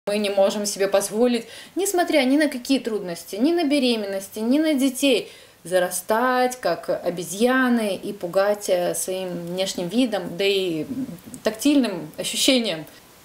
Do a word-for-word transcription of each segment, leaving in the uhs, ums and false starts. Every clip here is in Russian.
Мы не можем себе позволить, несмотря ни на какие трудности, ни на беременности, ни на детей, зарастать как обезьяны и пугать своим внешним видом, да и тактильным ощущением.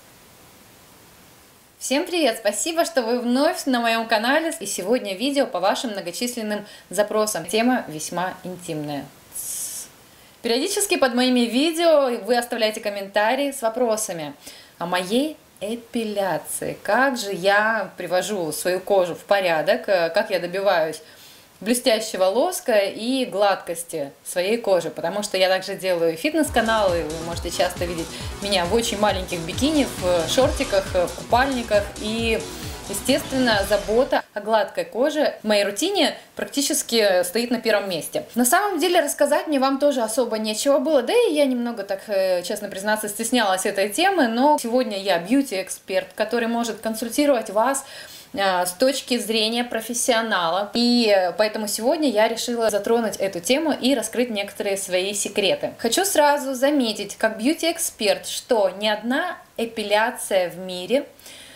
Всем привет! Спасибо, что вы вновь на моем канале. И сегодня видео по вашим многочисленным запросам. Тема весьма интимная. Периодически под моими видео вы оставляете комментарии с вопросами о моей эпиляции. Как же я привожу свою кожу в порядок, как я добиваюсь блестящего лоска и гладкости своей кожи, потому что я также делаю фитнес-каналы, вы можете часто видеть меня в очень маленьких бикини, в шортиках, в купальниках, и, естественно, забота о гладкой коже в моей рутине практически стоит на первом месте. На самом деле рассказать мне вам тоже особо нечего было, да и я немного, так честно признаться, стеснялась этой темы, но сегодня я бьюти-эксперт, который может консультировать вас с точки зрения профессионала, и поэтому сегодня я решила затронуть эту тему и раскрыть некоторые свои секреты. Хочу сразу заметить, как бьюти-эксперт, что ни одна эпиляция в мире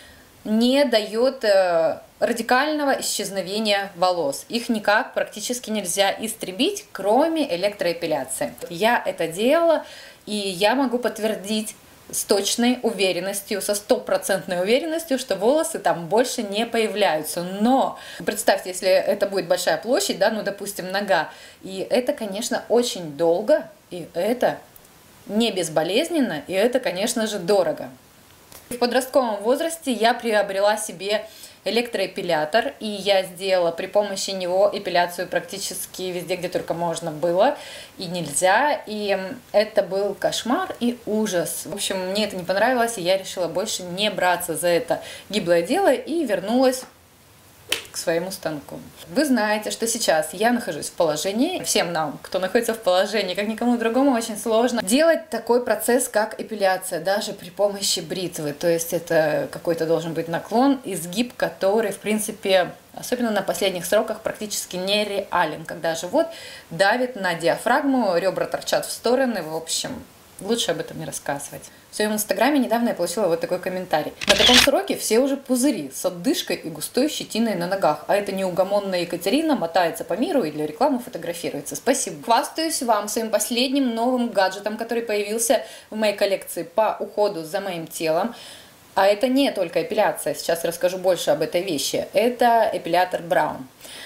не дает радикального исчезновения волос. Их никак практически нельзя истребить, кроме электроэпиляции. Я это делала, и я могу подтвердить с точной уверенностью, со стопроцентной уверенностью, что волосы там больше не появляются. Но представьте, если это будет большая площадь, да, ну, допустим, нога, и это, конечно, очень долго, и это не безболезненно, и это, конечно же, дорого. В подростковом возрасте я приобрела себе электроэпилятор, и я сделала при помощи него эпиляцию практически везде, где только можно было и нельзя, и это был кошмар и ужас. В общем, мне это не понравилось, и я решила больше не браться за это гиблое дело и вернулась к своему станку. Вы знаете, что сейчас я нахожусь в положении, всем нам, кто находится в положении, как никому другому, очень сложно делать такой процесс, как эпиляция, даже при помощи бритвы. То есть это какой-то должен быть наклон, изгиб, который, в принципе, особенно на последних сроках, практически нереален, когда живот давит на диафрагму, ребра торчат в стороны, в общем, лучше об этом не рассказывать. В своем инстаграме недавно я получила вот такой комментарий. На таком сроке все уже пузыри с отдышкой и густой щетиной на ногах, а эта неугомонная Екатерина мотается по миру и для рекламы фотографируется. Спасибо. Хвастаюсь вам своим последним новым гаджетом, который появился в моей коллекции по уходу за моим телом. А это не только эпиляция, сейчас расскажу больше об этой вещи. Это эпилятор Браун.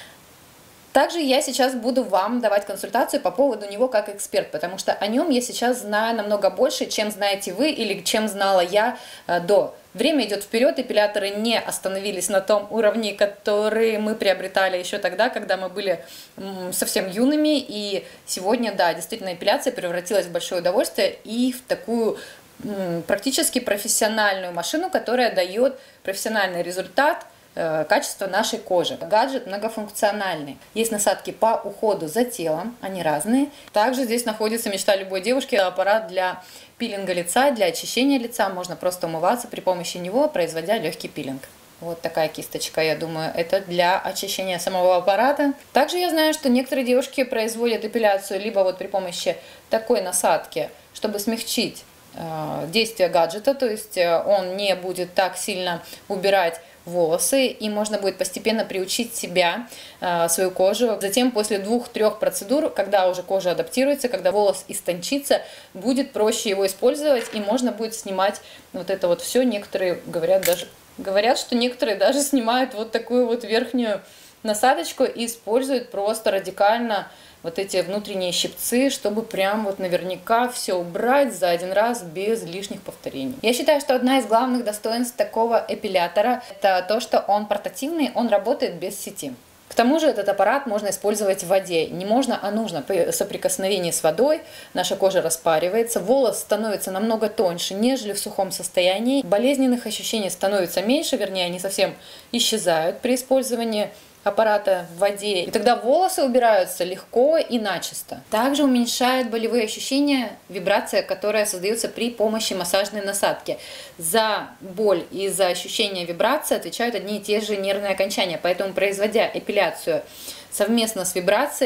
Также я сейчас буду вам давать консультацию по поводу него как эксперт, потому что о нем я сейчас знаю намного больше, чем знаете вы или чем знала я до. Время идет вперед, эпиляторы не остановились на том уровне, который мы приобретали еще тогда, когда мы были совсем юными. И сегодня, да, действительно, эпиляция превратилась в большое удовольствие и в такую практически профессиональную машину, которая дает профессиональный результат, качество нашей кожи. Гаджет многофункциональный. Есть насадки по уходу за телом, они разные. Также здесь находится мечта любой девушки, аппарат для пилинга лица, для очищения лица. Можно просто умываться при помощи него, производя легкий пилинг. Вот такая кисточка, я думаю, это для очищения самого аппарата. Также я знаю, что некоторые девушки производят эпиляцию либо вот при помощи такой насадки, чтобы смягчить э, действие гаджета, то есть он не будет так сильно убирать волосы, и можно будет постепенно приучить себя, свою кожу. Затем после двух-трех процедур, когда уже кожа адаптируется, когда волос истончится, будет проще его использовать, и можно будет снимать вот это вот все. Некоторые говорят даже, говорят, что некоторые даже снимают вот такую вот верхнюю насадочку и используют просто радикально вот эти внутренние щипцы, чтобы прям вот наверняка все убрать за один раз без лишних повторений. Я считаю, что одна из главных достоинств такого эпилятора – это то, что он портативный, он работает без сети. К тому же этот аппарат можно использовать в воде. Не можно, а нужно. При соприкосновении с водой наша кожа распаривается, волос становится намного тоньше, нежели в сухом состоянии. Болезненных ощущений становится меньше, вернее, они совсем исчезают при использовании аппарата в воде, и тогда волосы убираются легко и начисто. Также уменьшает болевые ощущения вибрация, которая создается при помощи массажной насадки. За боль и за ощущение вибрации отвечают одни и те же нервные окончания, поэтому, производя эпиляцию совместно с вибрацией,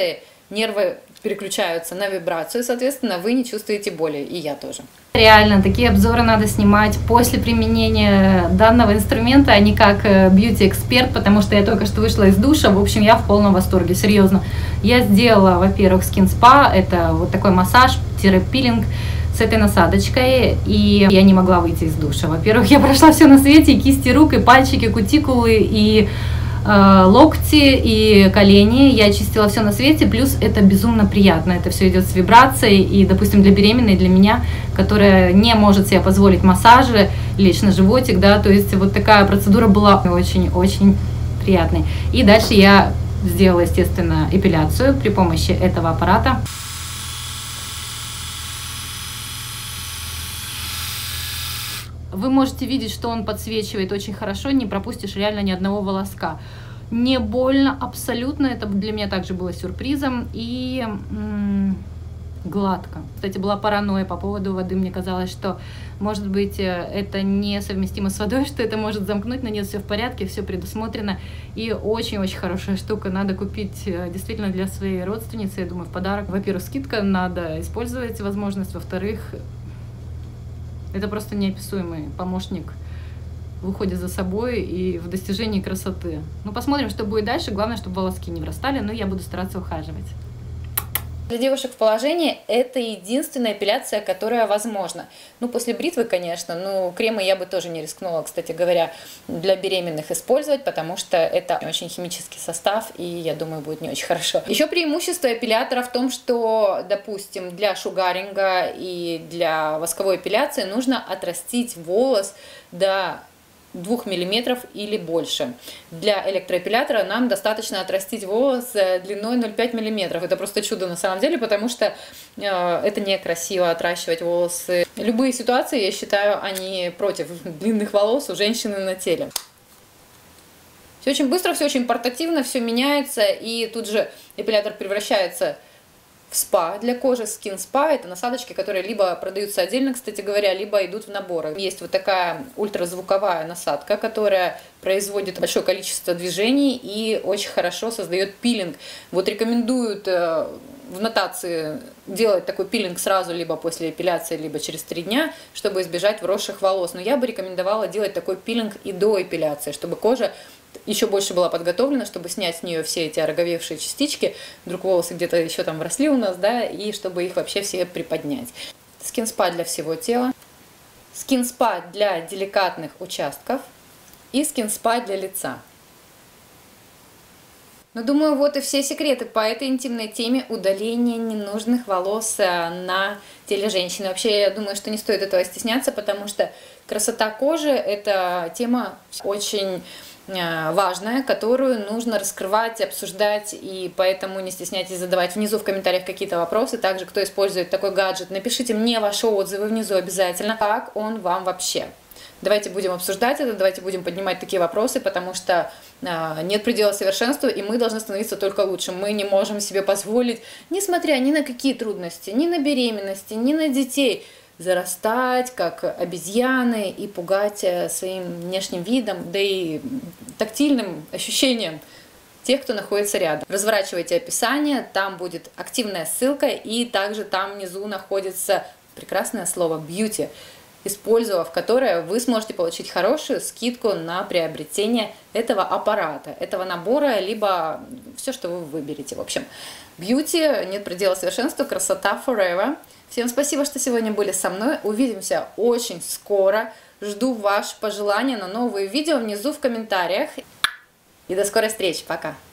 нервы переключаются на вибрацию, соответственно, вы не чувствуете боли, и я тоже. Реально, такие обзоры надо снимать после применения данного инструмента, а не как бьюти-эксперт, потому что я только что вышла из душа, в общем, я в полном восторге, серьезно. Я сделала, во-первых, Skin Spa, это вот такой массаж-пилинг с этой насадочкой, и я не могла выйти из душа. Во-первых, я прошла все на свете, и кисти рук, и пальчики, кутикулы, и локти и колени, я очистила все на свете, плюс это безумно приятно, это все идет с вибрацией, и, допустим, для беременной, для меня, которая не может себе позволить массажи, лечь на животик, да, то есть вот такая процедура была очень-очень приятной. И дальше я сделала, естественно, эпиляцию при помощи этого аппарата. Вы можете видеть, что он подсвечивает очень хорошо, не пропустишь реально ни одного волоска. Не больно абсолютно, это для меня также было сюрпризом, и м-м, гладко. Кстати, была паранойя по поводу воды, мне казалось, что, может быть, это несовместимо с водой, что это может замкнуть, но нет, все в порядке, все предусмотрено, и очень-очень хорошая штука, надо купить действительно для своей родственницы, я думаю, в подарок. Во-первых, скидка, надо использовать возможность, во-вторых, это просто неописуемый помощник в уходе за собой и в достижении красоты. Ну, посмотрим, что будет дальше. Главное, чтобы волоски не врастали, но я буду стараться ухаживать. Для девушек в положении это единственная эпиляция, которая возможна. Ну, после бритвы, конечно, ну, кремы я бы тоже не рискнула, кстати говоря, для беременных использовать, потому что это очень химический состав, и, я думаю, будет не очень хорошо. Еще преимущество эпилятора в том, что, допустим, для шугаринга и для восковой эпиляции нужно отрастить волос до двух миллиметров или больше. Для электроэпилятора нам достаточно отрастить волос длиной ноль целых пять десятых миллиметра. Это просто чудо на самом деле, потому что э, это некрасиво отращивать волосы. Любые ситуации, я считаю, они против длинных волос у женщины на теле. Все очень быстро, все очень портативно, все меняется, и тут же эпилятор превращается в спа для кожи. Skin Spa — это насадочки, которые либо продаются отдельно, кстати говоря, либо идут в наборах. Есть вот такая ультразвуковая насадка, которая производит большое количество движений и очень хорошо создает пилинг. Вот рекомендуют в нотации делать такой пилинг сразу, либо после эпиляции, либо через три дня, чтобы избежать вросших волос. Но я бы рекомендовала делать такой пилинг и до эпиляции, чтобы кожа еще больше была подготовлена, чтобы снять с нее все эти ороговевшие частички, вдруг волосы где-то еще там росли у нас, да, и чтобы их вообще все приподнять. Skin Spa для всего тела, Skin Spa для деликатных участков и Skin Spa для лица. Ну, думаю, вот и все секреты по этой интимной теме удаления ненужных волос на теле женщины. Вообще, я думаю, что не стоит этого стесняться, потому что красота кожи – это тема очень важная, которую нужно раскрывать, обсуждать, и поэтому не стесняйтесь задавать внизу в комментариях какие-то вопросы. Также, кто использует такой гаджет, напишите мне ваши отзывы внизу обязательно, как он вам вообще. Давайте будем обсуждать это, давайте будем поднимать такие вопросы, потому что а, нет предела совершенству, и мы должны становиться только лучше. Мы не можем себе позволить, несмотря ни на какие трудности, ни на беременности, ни на детей, зарастать как обезьяны и пугать своим внешним видом, да и тактильным ощущением тех, кто находится рядом. Разворачивайте описание, там будет активная ссылка, и также там внизу находится прекрасное слово «beauty», использовав которое вы сможете получить хорошую скидку на приобретение этого аппарата, этого набора, либо все, что вы выберете. В общем, beauty, нет предела совершенству, красота forever. Всем спасибо, что сегодня были со мной. Увидимся очень скоро. Жду ваши пожелания на новые видео внизу в комментариях. И до скорой встречи. Пока!